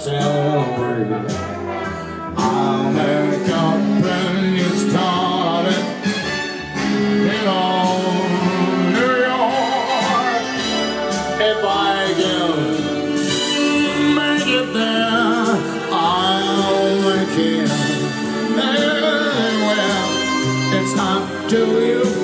till I'll make up and you start it in old New York. If I can make it there, I'll make it anywhere. It's up to you.